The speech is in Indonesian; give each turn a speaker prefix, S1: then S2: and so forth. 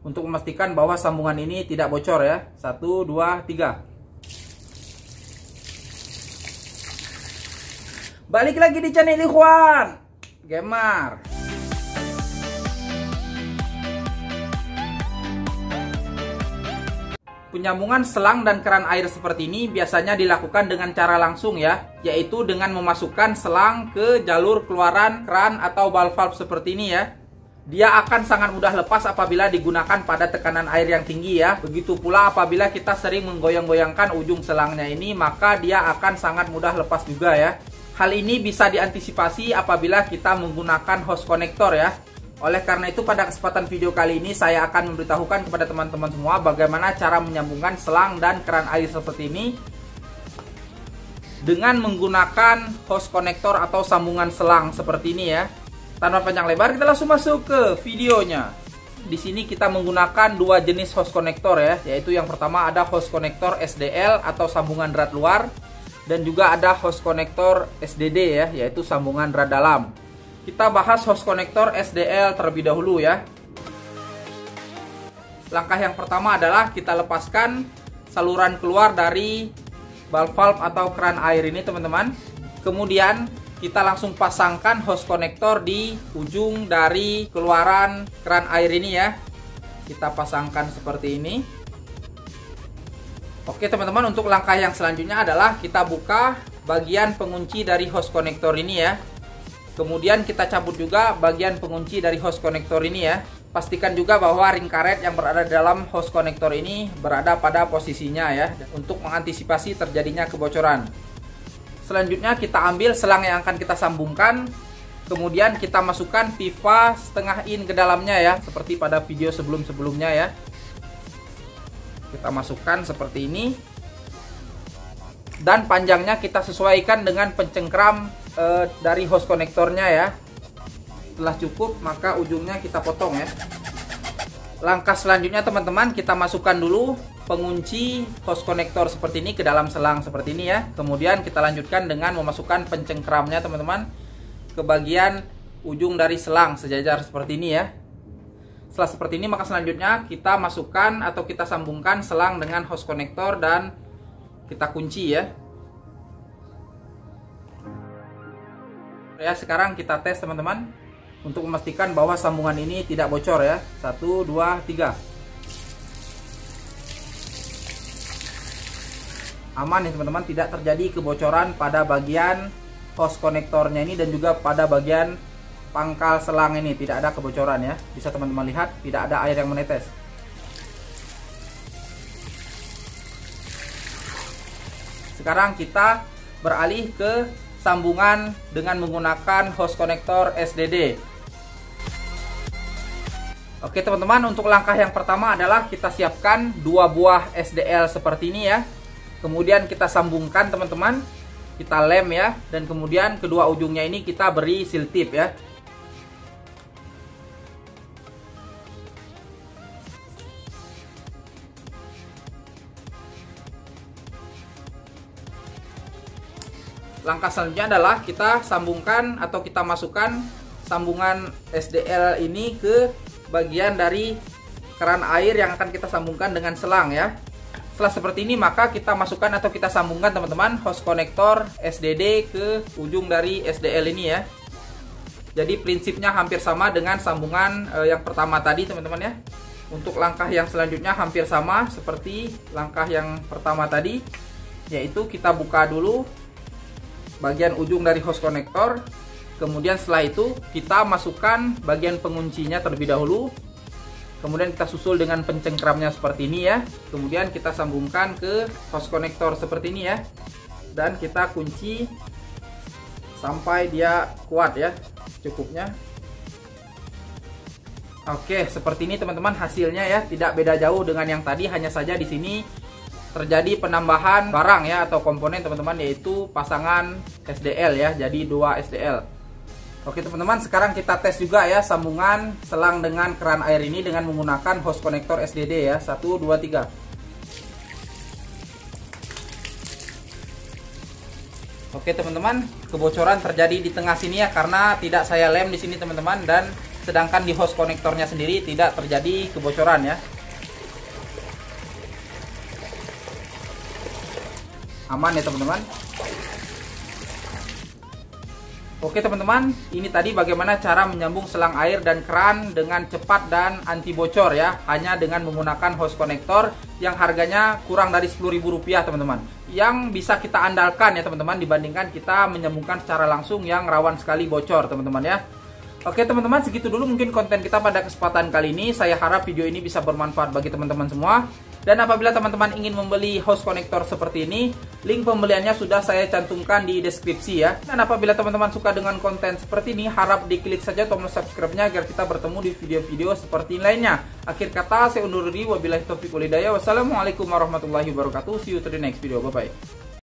S1: untuk memastikan bahwa sambungan ini tidak bocor ya. 1, 2, 3. Balik lagi di channel Ikhwan Gamer. Penyambungan selang dan keran air seperti ini biasanya dilakukan dengan cara langsung ya, yaitu dengan memasukkan selang ke jalur keluaran keran atau valve seperti ini ya. Dia akan sangat mudah lepas apabila digunakan pada tekanan air yang tinggi ya. Begitu pula apabila kita sering menggoyang-goyangkan ujung selangnya ini, maka dia akan sangat mudah lepas juga ya. Hal ini bisa diantisipasi apabila kita menggunakan hose konektor ya. Oleh karena itu pada kesempatan video kali ini saya akan memberitahukan kepada teman-teman semua bagaimana cara menyambungkan selang dan keran air seperti ini dengan menggunakan hose konektor atau sambungan selang seperti ini ya. Tanpa panjang lebar kita langsung masuk ke videonya. Di sini kita menggunakan dua jenis hose konektor ya, yaitu yang pertama ada hose konektor SDL atau sambungan rad luar, dan juga ada hose konektor SDD ya, yaitu sambungan rad dalam. Kita bahas hose konektor SDL terlebih dahulu ya. Langkah yang pertama adalah kita lepaskan saluran keluar dari valve atau keran air ini teman-teman. Kemudian kita langsung pasangkan hose konektor di ujung dari keluaran keran air ini ya. Kita pasangkan seperti ini. Oke teman-teman, untuk langkah yang selanjutnya adalah kita buka bagian pengunci dari hose konektor ini ya. Kemudian kita cabut juga bagian pengunci dari hose konektor ini ya. Pastikan juga bahwa ring karet yang berada dalam hose konektor ini berada pada posisinya ya, untuk mengantisipasi terjadinya kebocoran. Selanjutnya kita ambil selang yang akan kita sambungkan. Kemudian kita masukkan pipa setengah in ke dalamnya ya, seperti pada video sebelum-sebelumnya ya. Kita masukkan seperti ini. Dan panjangnya kita sesuaikan dengan pencengkram dari hose konektornya ya. Setelah cukup maka ujungnya kita potong ya. Langkah selanjutnya teman-teman, kita masukkan dulu pengunci hose konektor seperti ini ke dalam selang seperti ini ya. Kemudian kita lanjutkan dengan memasukkan pencengkramnya teman-teman ke bagian ujung dari selang sejajar seperti ini ya. Setelah seperti ini maka selanjutnya kita masukkan atau kita sambungkan selang dengan hose konektor dan kita kunci ya. Ya, sekarang kita tes teman-teman untuk memastikan bahwa sambungan ini tidak bocor ya. 1, 2, 3. Aman ya teman-teman, tidak terjadi kebocoran pada bagian hose konektornya ini dan juga pada bagian pangkal selang ini, tidak ada kebocoran ya. Bisa teman-teman lihat, tidak ada air yang menetes. Sekarang kita beralih ke sambungan dengan menggunakan hose konektor SDD. Oke teman-teman, untuk langkah yang pertama adalah kita siapkan dua buah SDL seperti ini ya. Kemudian kita sambungkan teman-teman, kita lem ya, dan kemudian kedua ujungnya ini kita beri seal tip ya. Langkah selanjutnya adalah kita sambungkan atau kita masukkan sambungan SDL ini ke bagian dari keran air yang akan kita sambungkan dengan selang ya. Setelah seperti ini maka kita masukkan atau kita sambungkan teman-teman hose konektor SDD ke ujung dari SDL ini ya. Jadi prinsipnya hampir sama dengan sambungan yang pertama tadi teman-teman ya. Untuk langkah yang selanjutnya hampir sama seperti langkah yang pertama tadi, yaitu kita buka dulu bagian ujung dari hose konektor. Kemudian setelah itu kita masukkan bagian penguncinya terlebih dahulu. Kemudian kita susul dengan pencengkramnya seperti ini ya. Kemudian kita sambungkan ke hose konektor seperti ini ya. Dan kita kunci sampai dia kuat ya, cukupnya. Oke, seperti ini teman-teman hasilnya ya, tidak beda jauh dengan yang tadi, hanya saja di sini terjadi penambahan barang ya atau komponen teman-teman, yaitu pasangan SDL ya, jadi 2 SDL. Oke teman-teman, sekarang kita tes juga ya sambungan selang dengan keran air ini dengan menggunakan hose konektor SDD ya. 1, 2, 3. Oke teman-teman, kebocoran terjadi di tengah sini ya, karena tidak saya lem di sini teman-teman, dan sedangkan di host konektornya sendiri tidak terjadi kebocoran ya. Aman ya teman-teman. Oke teman-teman, ini tadi bagaimana cara menyambung selang air dan keran dengan cepat dan anti bocor ya, hanya dengan menggunakan host konektor yang harganya kurang dari Rp10.000 teman-teman, yang bisa kita andalkan ya teman-teman, dibandingkan kita menyambungkan secara langsung yang rawan sekali bocor teman-teman ya. Oke teman-teman, segitu dulu mungkin konten kita pada kesempatan kali ini. Saya harap video ini bisa bermanfaat bagi teman-teman semua. Dan apabila teman-teman ingin membeli host konektor seperti ini, link pembeliannya sudah saya cantumkan di deskripsi ya. Dan apabila teman-teman suka dengan konten seperti ini, harap diklik saja tombol subscribe-nya agar kita bertemu di video-video seperti ini lainnya. Akhir kata, saya undur diri. Wabillahi taufiq wal hidayah. Wassalamualaikum warahmatullahi wabarakatuh. See you to the next video. Bye-bye.